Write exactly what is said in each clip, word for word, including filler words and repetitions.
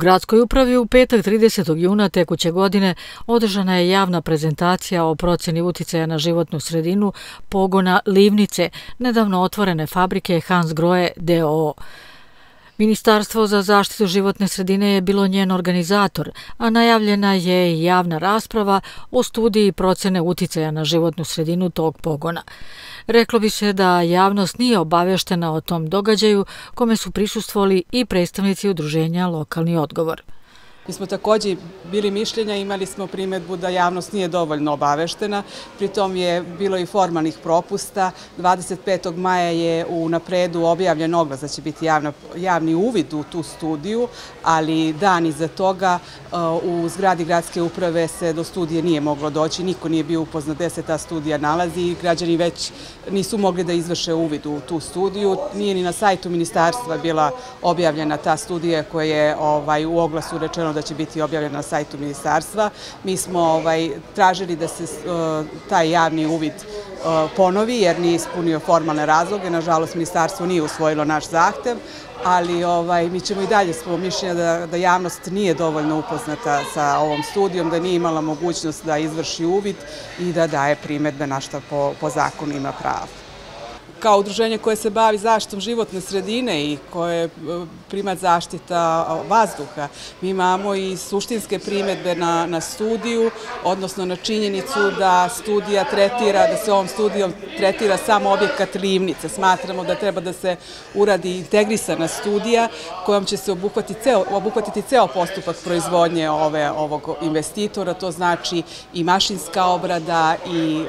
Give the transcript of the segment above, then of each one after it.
gradskoj upravi u petak tridesetog juna tekuće godine održana je javna prezentacija o procjeni uticaja na životnu sredinu pogona Livnice, nedavno otvorene fabrike Hans Grohe d o o. Ministarstvo za zaštitu životne sredine je bilo njen organizator, a najavljena je i javna rasprava o studiji procjene uticaja na životnu sredinu tog pogona. Reklo bi se da javnost nije obaveštena o tom događaju, kome su prisustvovali i predstavnici udruženja Lokalni odgovor. Mi smo također bili mišljenja, imali smo primjedbu da javnost nije dovoljno obaveštena, pritom je bilo i formalnih propusta. dvadeset petog maja je u Napredu objavljen oglas da će biti javni uvid u tu studiju, ali dan iza toga u zgradi gradske uprave se do studije nije moglo doći, niko nije bio upoznat gde se ta studija nalazi i građani već nisu mogli da izvrše uvid u tu studiju. Nije ni na sajtu ministarstva bila objavljena ta studija koja je u oglasu rečeno da će biti objavljena na sajtu ministarstva. Mi smo tražili da se taj javni uvid ponovi jer nije ispunio formalne razloge. Nažalost, ministarstvo nije usvojilo naš zahtev, ali mi ćemo i dalje smo mišljenja da javnost nije dovoljno upoznata sa ovom studijom, da nije imala mogućnost da izvrši uvid i da daje primjedbe na što po zakonu ima pravo. Kao udruženje koje se bavi zaštitom životne sredine i koje primat zaštita vazduha, mi imamo i suštinske primjedbe na studiju, odnosno na činjenicu da studija tretira, da se ovom studijom tretira samo objekat Livnice. Smatramo da treba da se uradi integrisana studija kojom će se obuhvatiti ceo postupak proizvodnje ovog investitora, to znači i mašinska obrada i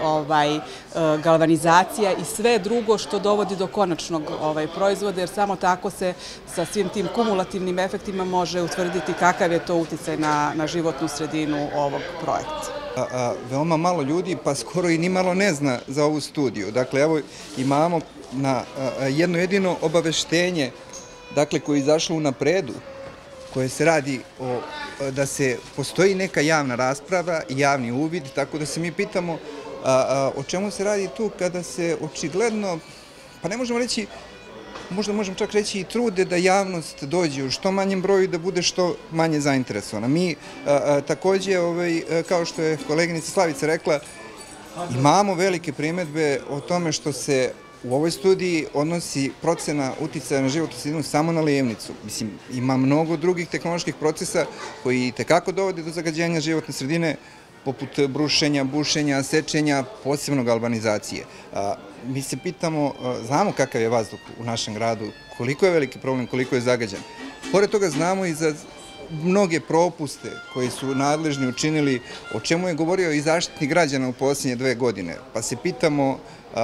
galvanizacija i sve drugo što dovodi do konačnog proizvoda, jer samo tako se sa svim tim kumulativnim efektima može utvrditi kakav je to uticaj na životnu sredinu ovog projekta. Veoma malo ljudi, pa skoro i nimalo ne zna za ovu studiju. Dakle, evo imamo jedno jedino obaveštenje koje je izašlo u Napredu, koje se radi da se postoji neka javna rasprava i javni uvid, tako da se mi pitamo o čemu se radi tu kada se očigledno, pa ne možemo reći, možda možemo čak reći i trude da javnost dođe u što manjem broju i da bude što manje zainteresovana. Mi također, kao što je koleginica Slavica rekla, imamo velike primjedbe o tome što se u ovoj studiji odnosi procena uticaja na životnu sredinu samo na Livnicu. Mislim, ima mnogo drugih tehnoloških procesa koji tekako dovode do zagađenja životne sredine, poput brušenja, bušenja, sečenja, posebno galvanizacije. Mi se pitamo, znamo kakav je vazduh u našem gradu, koliko je veliki problem, koliko je zagađen. Pored toga znamo i za mnoge propuste koji su nadležni učinili, o čemu je govorio i Zaštitnik građana u posljednje dve godine. Pa se pitamo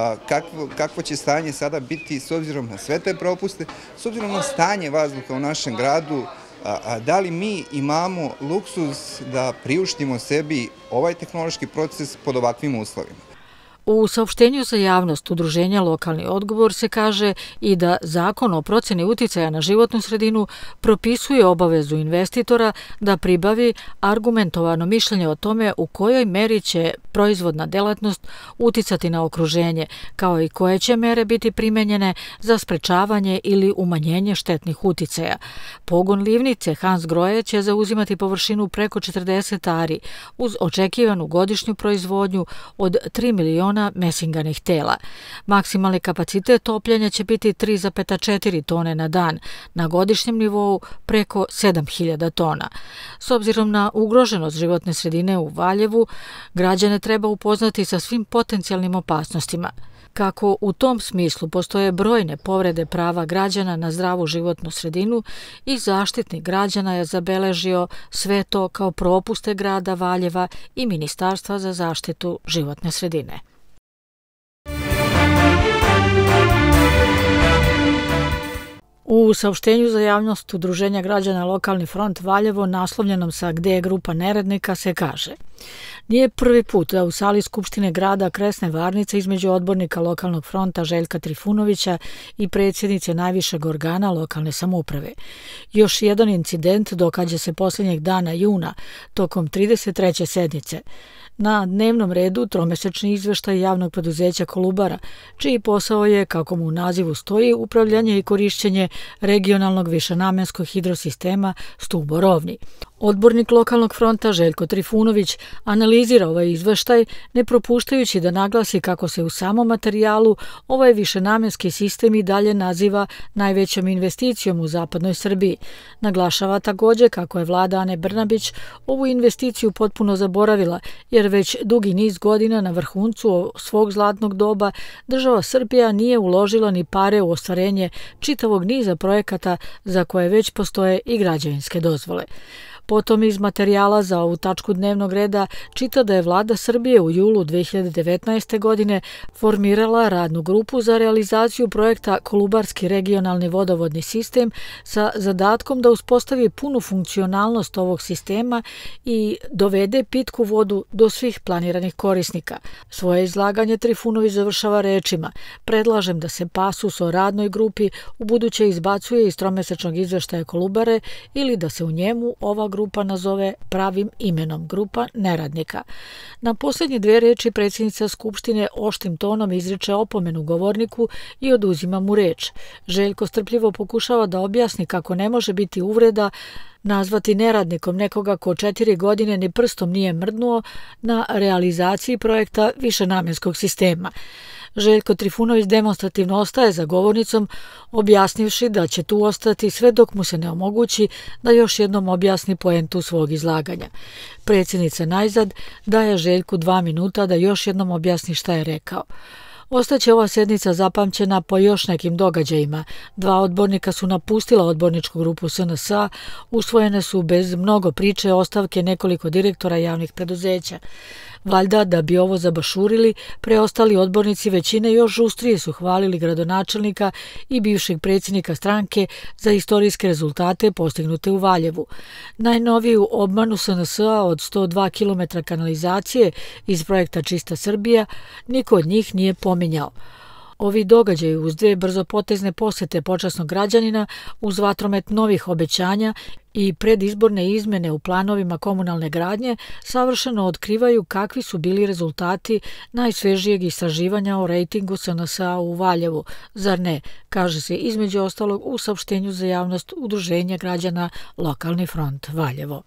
kakvo će stanje sada biti s obzirom na sve te propuste, s obzirom na stanje vazduha u našem gradu, da li mi imamo luksuz da priuštimo sebi ovaj tehnološki proces pod ovakvim uslovima. U saopštenju za javnost udruženja Lokalni odgovor se kaže i da Zakon o procjeni uticaja na životnu sredinu propisuje obavezu investitora da pribavi argumentovano mišljenje o tome u kojoj meri će proizvodna delatnost uticati na okruženje, kao i koje će mere biti primenjene za sprečavanje ili umanjenje štetnih uticaja. Pogon Livnice Hans Grohe će zauzimati površinu preko četrdeset ari uz očekivanu godišnju proizvodnju od tri miliona mesinganih tela. Maksimalni kapacitet topljenja će biti tri zarez četiri tone na dan, na godišnjem nivou preko sedam hiljada tona. S obzirom na ugroženost životne sredine u Valjevu, građane treba upoznati sa svim potencijalnim opasnostima. Kako u tom smislu postoje brojne povrede prava građana na zdravu životnu sredinu i Zaštitnik građana je zabeležio sve to kao propuste grada Valjeva i Ministarstva za zaštitu životne sredine. U saopštenju za javnost udruženja građana Lokalni front Valjevo naslovljenom sa Gde je grupa neradnika se kaže: Nije prvi put da u sali Skupštine grada kresne varnica između odbornika lokalnog fronta Željka Trifunovića i predsjednice najvišeg organa lokalne samouprave. Još jedan incident događa se posljednjeg dana juna, tokom trideset treće sednice. Na dnevnom redu tromesečni izveštaj javnog preduzeća Kolubara, čiji posao je, kako mu u nazivu stoji, upravljanje i korišćenje regionalnog višenamenskog hidrosistema Stuborovni. Odbornik lokalnog fronta Željko Trifunović analizira ovaj izveštaj, ne propuštajući da naglasi kako se u samom materijalu ovaj višenamenski sistem i dalje naziva najvećom investicijom u zapadnoj Srbiji. Naglašava također kako je vlada Ane Brnabić ovu investiciju potpuno zaboravila, jer već dugi niz godina na vrhuncu svog zlatnog doba država Srbija nije uložila ni pare u ostvarenje čitavog niza projekata za koje već postoje i građevinske dozvole. Potom iz materijala za ovu tačku dnevnog reda čita da je vlada Srbije u julu dve hiljade devetnaeste. godine formirala radnu grupu za realizaciju projekta Kolubarski regionalni vodovodni sistem sa zadatkom da uspostavi punu funkcionalnost ovog sistema i dovede pitku vodu do svih planiranih korisnika. Svoje izlaganje Trifunović završava rečima: predlažem da se pasus o radnoj grupi ubuduće izbacuje iz tromesečnog izveštaja Kolubare ili da se u njemu ova grupa nazove pravim imenom, grupa neradnika. Na posljednje dve reči predsjednica Skupštine oštrim tonom izriče opomenu govorniku i oduzima mu reč. Željko strpljivo pokušava da objasni kako ne može biti uvreda nazvati neradnikom nekoga ko četiri godine ni prstom nije mrdnuo na realizaciji projekta višenamenskog sistema. Željko Trifunović demonstrativno ostaje za govornicom, objasnivši da će tu ostati sve dok mu se ne omogući da još jednom objasni poentu svog izlaganja. Predsjednica najzad daje Željku dva minuta da još jednom objasni šta je rekao. Ostaće ova sednica zapamćena po još nekim događajima. Dva odbornika su napustila odborničku grupu S N S-a, usvojene su bez mnogo priče ostavke nekoliko direktora javnih preduzeća. Valjda da bi ovo zabašurili, preostali odbornici većine još žustrije su hvalili gradonačelnika i bivšeg predsjednika stranke za istorijske rezultate postignute u Valjevu. Najnoviju obmanu S N S-a od sto dva kilometra kanalizacije iz projekta Čista Srbija niko od njih nije pominjao. Ovi događaji uz dve brzopotezne posjete počasnog građanina, uz vatromet novih obećanja i predizborne izmene u planovima komunalne gradnje savršeno otkrivaju kakvi su bili rezultati najsvežijeg istraživanja o rejtingu S N S-a u Valjevu. Zar ne, kaže se između ostalog u saopštenju za javnost Udruženja građana Lokalni front Valjevo.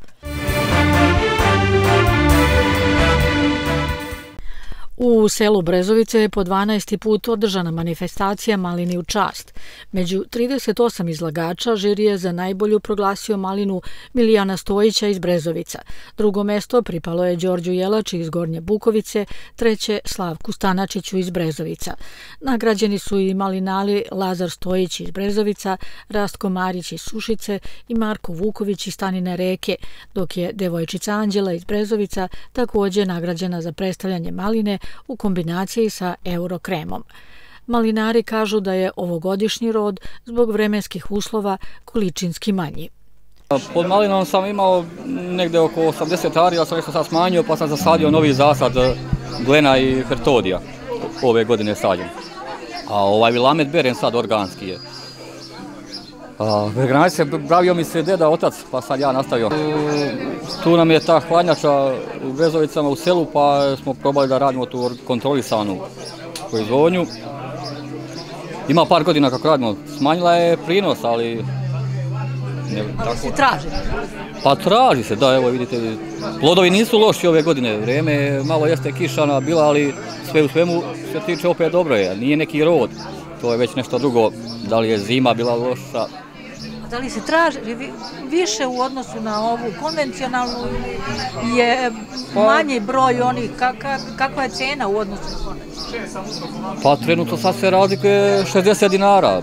U selu Brezovice je po dvanaesti put održana manifestacija Malini u čast. Među trideset osam izlagača žiri je za najbolju proglasio malinu Milijana Stojića iz Brezovica. Drugo mesto pripalo je Đorđu Jelači iz Gornje Bukovice, treće Slavku Stanačiću iz Brezovica. Nagrađeni su i malinari Lazar Stojić iz Brezovica, Rastko Marić iz Sušice i Marko Vuković iz Stanine Reke, dok je devojčica Anđela iz Brezovica također nagrađena za predstavljanje maline u kombinaciji sa eurokremom. Malinari kažu da je ovogodišnji rod zbog vremenskih uslova količinski manji. Pod malinom sam imao negde oko osamdeset ari, ja sam nešto sad smanjio pa sam zasadio novi zasad Glena i Fertodija. Ove godine sađen. A ovaj Vilamet berem sad organski je. Veganaj se bravio mi se deda, otac, pa sad ja nastavio. Tu nam je ta hladnjača u Brezovicama u selu, pa smo probali da radimo tu kontrolisanu proizvodnju. Ima par godina kako radimo, smanjila je prinos, ali... Ali se traži? Pa traži se, da, evo vidite, plodovi nisu loši ove godine, vrijeme malo jeste kišana bila, ali sve u svemu se tiče opet dobro je, nije neki rod, to je već nešto drugo, da li je zima bila loša. Da li se traži više u odnosu na ovu konvencionalnu ili je manji broj onih, kakva je cena u odnosu na konvencionalnu? Pa trenutno sad se razlikuje šezdeset dinara,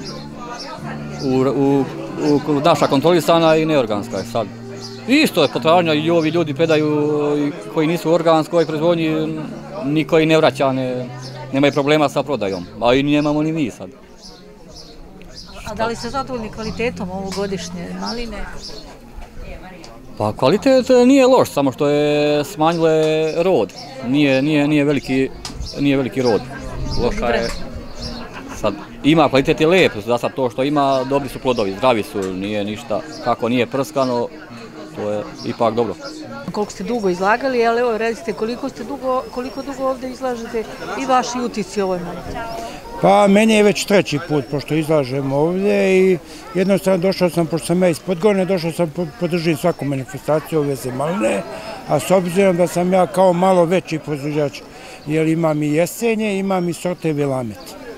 naša kontrolisana i neorganska je sad. Isto je potražnja i ovi ljudi predaju koji nisu u organskoj proizvodnji, niko i ne vraća, nemaju problema sa prodajom, a i nemamo ni mi sad. A da li ste zadovoljni kvalitetom ovogodišnje maline? Pa kvalitet nije loš, samo što je smanjile rod. Nije, nije, nije, veliki, nije veliki rod. Loša je. Sad, ima, kvalitet je lijep, za sad to što ima, dobri su plodovi, zdravi su, nije ništa, kako nije prskano, to je ipak dobro. Koliko ste dugo izlagali, ali evo recite koliko ste dugo, koliko dugo ovdje izlažete i vaši utisci ovoj manifestaciji? Pa meni je već treći put pošto izlažem ovdje i jednostavno došao sam, pošto sam ja iz Podgorne, došao sam podržim svaku manifestaciju ove maline, a s obzirom da sam ja kao malo veći proizvođač, jer imam i jesenje, imam i sorte Vilamet.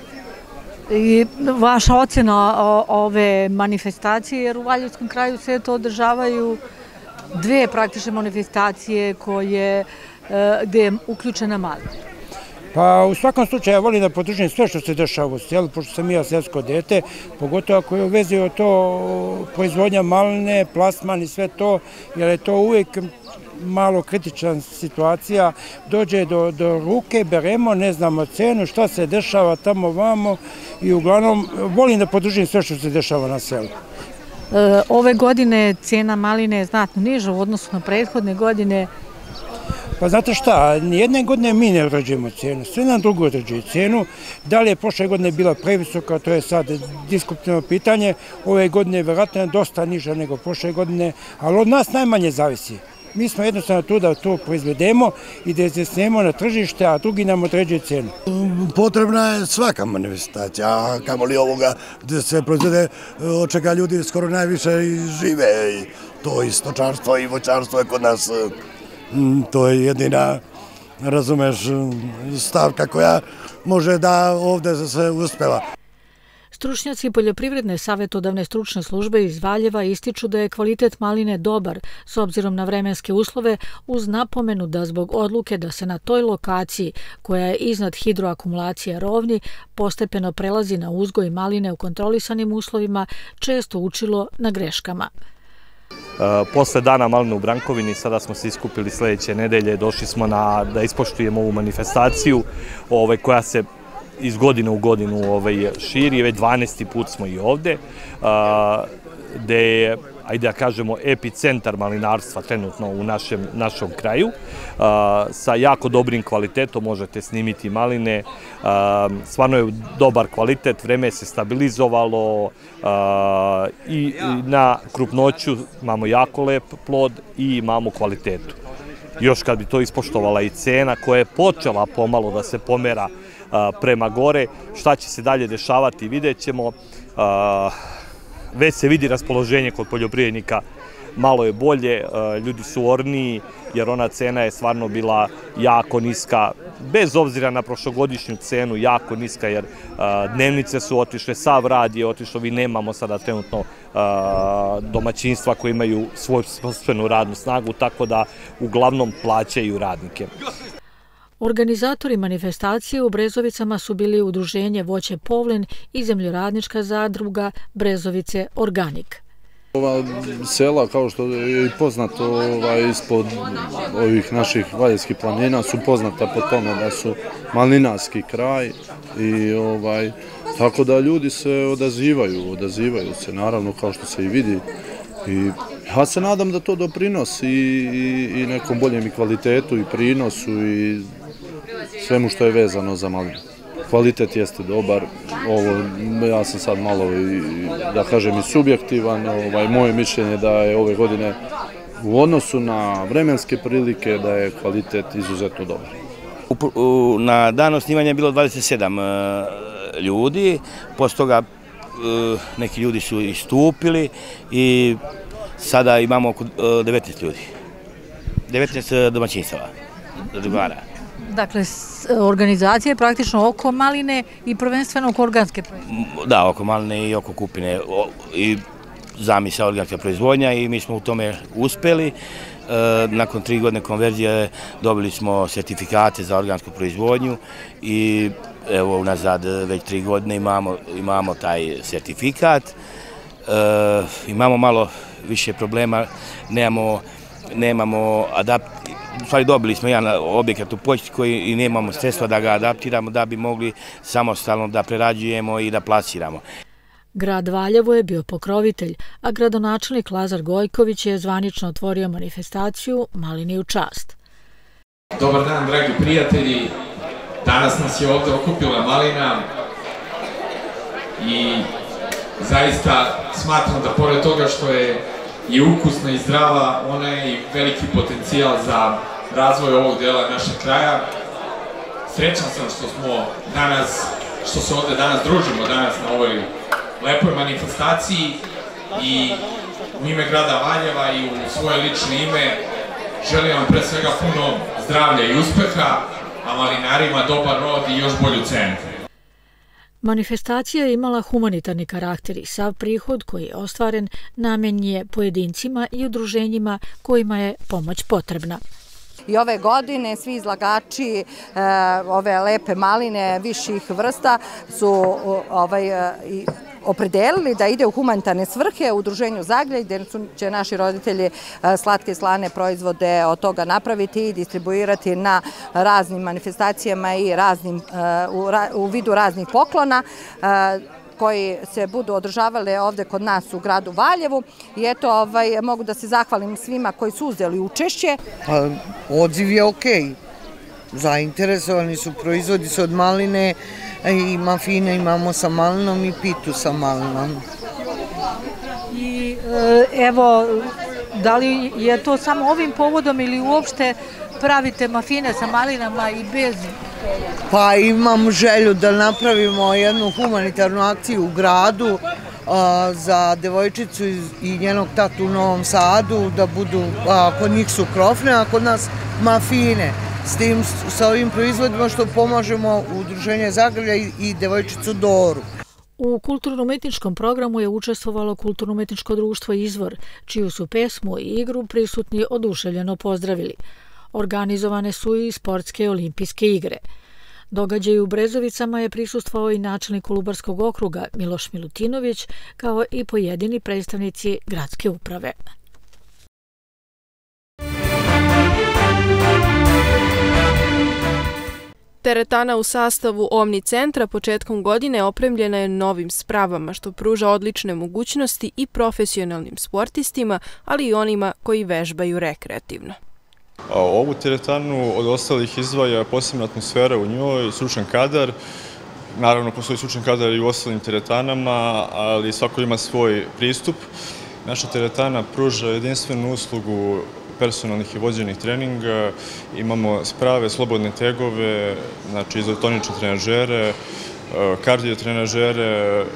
I vaša ocjena ove manifestacije, jer u Valjevskom kraju se to održavaju dve praktične manifestacije koje, gdje je uključena malina. Pa u svakom slučaju ja volim da podržim sve što se dešava u selu, pošto sam ja selsko dete, pogotovo ako je u vezi o to proizvodnja maline, plasman i sve to, jer je to uvijek malo kritična situacija, dođe do, do ruke, beremo, ne znamo cenu, šta se dešava tamo vamo i uglavnom volim da podržim sve što se dešava na selu. E, ove godine cena maline je znatno niža u odnosu na prethodne godine. Pa znate šta, nijedne godine mi ne određujemo cenu, sve nam drugo određuje cenu. Da li je prošle godine bila previsoka, to je sad diskutabilno pitanje. Ove godine je vjerojatno dosta niža nego prošle godine, ali od nas najmanje zavisi. Mi smo jednostavno tu da to proizvedemo i da iznesemo na tržište, a drugi nam određuje cenu. Potrebna je svaka manifestacija, a kamo li ovoga gdje se proizvede, od čega ljudi skoro najviše i žive. To i stočarstvo i voćarstvo je kod nas, to je jedina, razumeš, stavka koja može da ovdje se uspeva. Stručnjaci poljoprivredne savjetodavne stručne službe iz Valjeva ističu da je kvalitet maline dobar s obzirom na vremenske uslove, uz napomenu da zbog odluke da se na toj lokaciji, koja je iznad hidroakumulacije rovni, postepeno prelazi na uzgoj maline u kontrolisanim uslovima, često učilo na greškama. Posle dana maline u Brankovini, sada smo se iskupili sljedeće nedelje, došli smo na, da ispoštujemo ovu manifestaciju ovaj, koja se iz godine u godinu ovaj, širi, već dvanaesti put smo i ovde, gde je, ajde da kažemo, epicentar malinarstva trenutno u našem, našom kraju. Sa jako dobrim kvalitetom možete snimiti maline, stvarno je dobar kvalitet, vreme se stabilizovalo i na krupnoću imamo jako lep plod i imamo kvalitetu. Još kad bi to ispoštovala i cena koja je počela pomalo da se pomera prema gore, šta će se dalje dešavati vidjet ćemo. Već se vidi raspoloženje kod poljoprivrednika, malo je bolje, ljudi su orniji jer ona cena je stvarno bila jako niska, bez obzira na prošlogodišnju cenu, jako niska jer dnevnice su otišle, sav rad je otišao, vi nemamo sada trenutno domaćinstva koji imaju svoju sopstvenu radnu snagu, tako da uglavnom plaćaju radnike. Organizatori manifestacije u Brezovicama su bili udruženje Voće Povlen i zemljoradnička zadruga Brezovice Organik. Ova sela, kao što je poznato ovaj, ispod ovih naših valjevskih planina, su poznata po tome da su malinarski kraj i ovaj, tako da ljudi se odazivaju, odazivaju se naravno kao što se i vidi. I ja se nadam da to doprinosi i, i, i nekom boljem i kvalitetu i prinosu i svemu što je vezano za malinu. Kvalitet jeste dobar, ovo, ja sam sad malo, i, da kažem, i subjektivan, ovaj, moje mišljenje da je ove godine u odnosu na vremenske prilike da je kvalitet izuzetno dobar. U, u, na dan osnivanja je bilo dvadeset sedam uh, ljudi, posle toga uh, neki ljudi su istupili i sada imamo oko uh, devetnaest ljudi, devetnaest domaćinstava, drugara. Dakle, organizacija je praktično oko maline i prvenstveno oko organske proizvodnje. Da, oko maline i oko kupine i zamisla organska proizvodnja i mi smo u tome uspeli. Nakon tri godine konverzije dobili smo sertifikate za organsku proizvodnju i evo unazad već tri godine imamo, imamo taj sertifikat. Imamo malo više problema, nemamo, nemamo adapt... U stvari dobili smo jedan objekat u Poćti koji i nemamo sredstva da ga adaptiramo da bi mogli samostalno da prerađujemo i da plasiramo. Grad Valjevo je bio pokrovitelj, a gradonačelnik Lazar Gojković je zvanično otvorio manifestaciju Malini u čast. Dobar dan, dragi prijatelji. Danas nas je ovdje okupila malina i zaista smatram da pored toga što je i ukusna i zdrava, ona je i veliki potencijal za razvoj ovog dela našeg kraja. Srećan sam što smo danas, što se ovdje danas družimo danas na ovoj lepoj manifestaciji i u ime grada Valjeva i u svoje lično ime želim vam pre svega puno zdravlja i uspeha, a malinarima dobar rod i još bolju cenu. Manifestacija je imala humanitarni karakter i sav prihod koji je ostvaren namenjen je pojedincima i udruženjima kojima je pomoć potrebna. I ove godine svi izlagači ove lepe maline viših vrsta su opredelili da ide u humanitarne svrhe u udruženju Zagrljaj, gdje će naši roditelji slatke i slane proizvode od toga napraviti i distribuirati na raznim manifestacijama i u vidu raznih poklona koji se budu održavali ovdje kod nas u gradu Valjevu. I eto, mogu da se zahvalim svima koji su uzeli učešće. Odziv je okej. Zainteresovani su, proizvodi se od maline i mafine imamo sa malinom i pitu sa malinom. I evo, da li je to samo ovim povodom ili uopšte pravite mafine sa malinama i bez? Pa imam želju da napravimo jednu humanitarnu akciju u gradu za devojčicu i njenog tatu u Novom Sadu, da budu, kod njih su krofne, a kod nas mafine. S tim, sa ovim proizvodima što pomažemo Udruženje Zagrljaj i devojčicu Doru. U kulturno-umetničkom programu je učestvovalo Kulturno-umetničko društvo Izvor, čiju su pesmu i igru prisutni oduševljeno pozdravili. Organizovane su i sportske olimpijske igre. Događaju u Brezovicama je prisustvovao i načelnik Kolubarskog okruga Miloš Milutinović, kao i pojedini predstavnici gradske uprave. Teretana u sastavu Omni centra početkom godine opremljena je novim spravama, što pruža odlične mogućnosti i profesionalnim sportistima, ali i onima koji vežbaju rekreativno. Ovu teretanu od ostalih izdvaja posebna atmosfera u njoj, stručan kadar. Naravno, postoji stručan kadar i u ostalim teretanama, ali svako ima svoj pristup. Naša teretana pruža jedinstvenu uslugu personalnih i vođenih treninga. Imamo sprave, slobodne tegove, znači izotonične trenažere, kardio trenažere,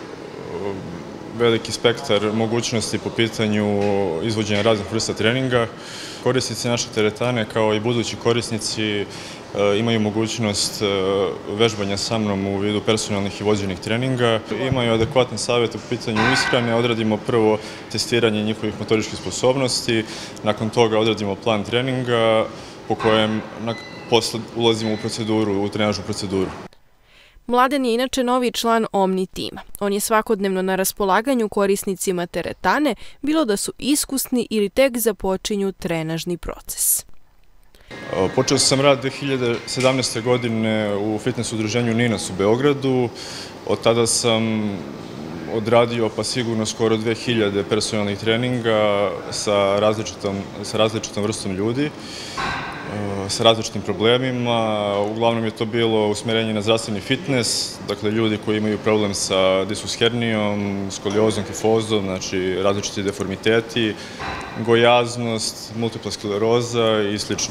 veliki spektar mogućnosti po pitanju izvođenja raznih vrsta treninga. Korisnici naše teretane, kao i budući korisnici, imaju mogućnost vežbanja sa mnom u vidu personalnih i vođenih treninga. Imaju adekvatne savjete po pitanju ishrane. Odradimo prvo testiranje njihovih motoričkih sposobnosti, nakon toga odradimo plan treninga po kojem posle ulazimo u proceduru, u trenažnu proceduru. Mladen je inače novi član Omni tima. On je svakodnevno na raspolaganju korisnicima teretane, bilo da su iskusni ili tek započinju trenažni proces. Počeo sam rad dve hiljade sedamnaeste. godine u fitness udruženju Ninas u Beogradu. Od tada sam odradio pa sigurno skoro dve hiljade personalnih treninga sa različitom vrstom ljudi, sa različitim problemima. Uglavnom je to bilo usmjerenje na zdravstveni fitness, dakle ljudi koji imaju problem sa diskus hernijom, skoliozom, kifozom, znači različiti deformiteti, gojaznost, multipla skleroza i slično.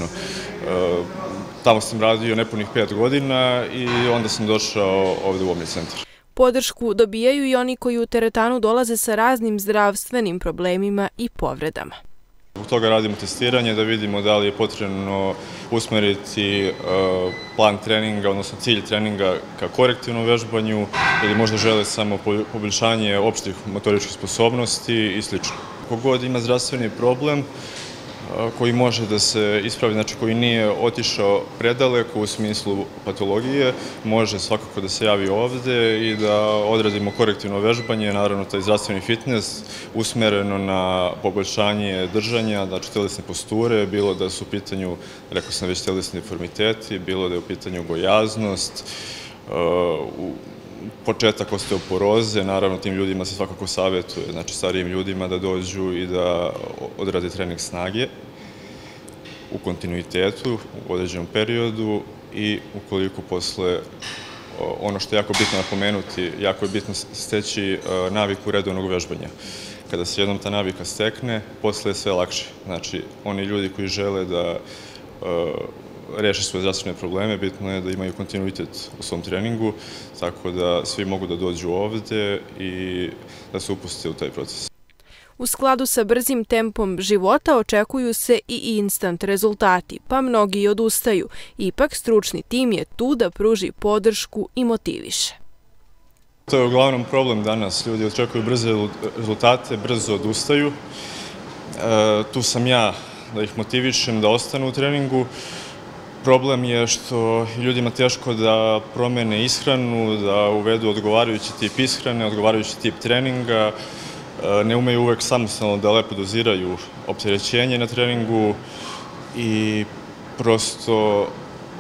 Tamo sam radio nepunih pet godina i onda sam došao ovdje u Omni centar. Podršku dobijaju i oni koji u teretanu dolaze sa raznim zdravstvenim problemima i povredama. Zbog toga radimo testiranje da vidimo da li je potrebno usmeriti plan treninga, odnosno cilj treninga ka korektivnom vežbanju ili možda žele samo poboljšanje opštih motoričkih sposobnosti i slično. Kogod ima zdravstveni problem koji može da se ispravi, znači koji nije otišao predaleko u smislu patologije, može svakako da se javi ovde i da odradimo korektivno vežbanje, naravno taj zdravstveni fitness usmereno na poboljšanje držanja, znači telesne posture, bilo da su u pitanju, rekao sam već, telesni deformiteti, bilo da je u pitanju gojaznost, početak osteoporoze, naravno tim ljudima se svakako savjetuje, znači starijim ljudima da dođu i da odrade trening snage u kontinuitetu, u određenom periodu i ukoliko posle, ono što je jako bitno napomenuti, jako je bitno steći naviku redovnog vežbanja. Kada se jednom ta navika stekne, posle je sve lakše. Znači, oni ljudi koji žele da reše svoje zdravstvene probleme, bitno je da imaju kontinuitet u svom treningu, tako da svi mogu da dođu ovde i da se upuste u taj proces. U skladu sa brzim tempom života očekuju se i instant rezultati, pa mnogi odustaju. Ipak, stručni tim je tu da pruži podršku i motiviše. To je uglavnom problem danas. Ljudi očekuju brze rezultate, brzo odustaju. Tu sam ja da ih motivišem da ostanu u treningu. Problem je što ljudima teško da promene ishranu, da uvedu odgovarajući tip ishrane, odgovarajući tip treninga, ne umeju uvek samostalno da lepo doziraju opterećenje na treningu i prosto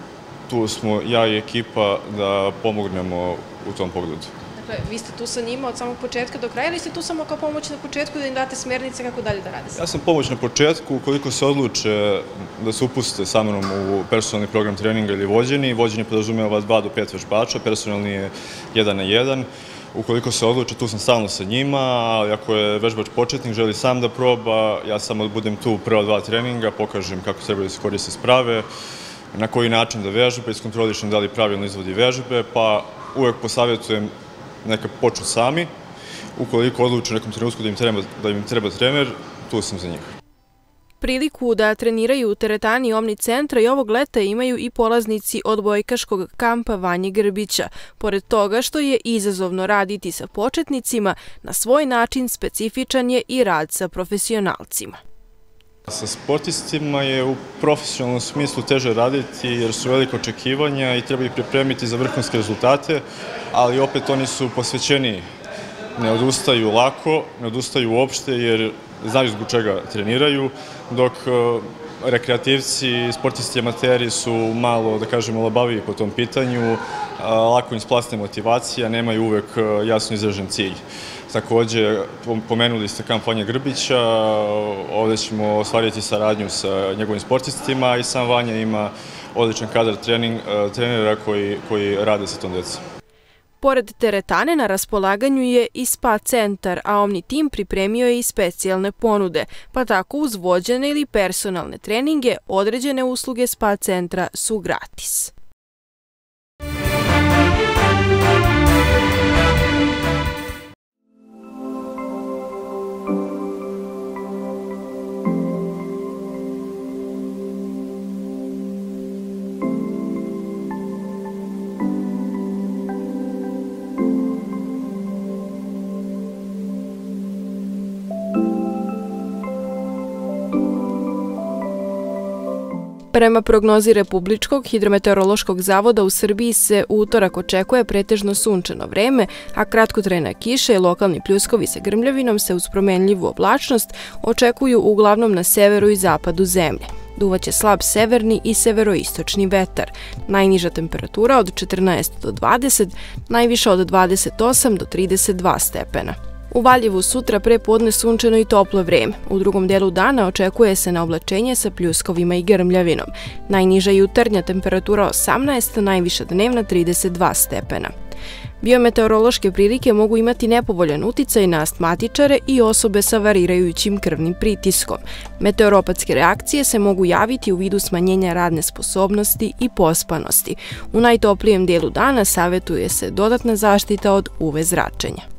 tu smo ja i ekipa da pomognemo u tom pogledu. Dakle, vi ste tu sa njima od samog početka do kraja ili ste tu samo kao pomoć na početku da im date smernice kako dalje da rade? Ja sam pomoć na početku, ukoliko se odluče da se upuste sa mnom u personalni program treninga ili vođeni. Vođeni podrazumeva dva do pet vežbača, personalni je jedan na jedan. Ukoliko se odluče, tu sam stalno sa njima, ali ako je vežbač početnik, želi sam da proba, ja samo budem tu u prva dva treninga, pokažem kako treba da se koriste sprave, na koji način da vežba, iskontrolišem da li pravilno izvodi vežbe, pa uvek posavjetujem neka počnu sami. Ukoliko odluče u nekom trenutku da im treba trener, tu sam za njih. Priliku da treniraju u teretani Omni centra i ovog leta imaju i polaznici odbojkaškog kampa Vanje Grbića. Pored toga što je izazovno raditi sa početnicima, na svoj način specifičan je i rad sa profesionalcima. Sa sportistima je u profesionalnom smislu teže raditi jer su velike očekivanja i treba ih pripremiti za vrhunske rezultate, ali opet oni su posvećeni, ne odustaju lako, ne odustaju uopšte jer znaju zbog čega treniraju, dok rekreativci i sportisti amateri su malo, da kažemo, labaviji po tom pitanju, lako im splasne motivacija, nemaju uvek jasno izražen cilj. Takođe, pomenuli ste kamp Vanje Grbića, ovde ćemo ostvariti saradnju sa njegovim sportistima i sam Vanja ima odličan kadar trenera koji rade sa tom decom. Pored teretane na raspolaganju je i spa centar, a Omni tim pripremio je i specijalne ponude, pa tako uz vođene ili personalne treninge određene usluge spa centra su gratis. Prema prognozi Republičkog hidrometeorološkog zavoda u Srbiji se u utorak očekuje pretežno sunčano vreme, a kratkotrajna kiša i lokalni pljuskovi sa grmljavinom se uz promenljivu oblačnost očekuju uglavnom na severu i zapadu zemlje. Duvaće slab severni i severoistočni vetar. Najniža temperatura od četrnaest do dvadeset, najviša od dvadeset osam do trideset dva stepena. U Valjevu sutra pre podne sunčano i toplo vreme. U drugom delu dana očekuje se na oblačenje sa pljuskovima i grmljavinom. Najniža jutarnja temperatura osamnaest, najviša dnevna trideset dva stepena. Biometeorološke prilike mogu imati nepovoljan uticaj na astmatičare i osobe sa varirajućim krvnim pritiskom. Meteoropatske reakcije se mogu javiti u vidu smanjenja radne sposobnosti i pospanosti. U najtoplijem delu dana savjetuje se dodatna zaštita od U V zračenja.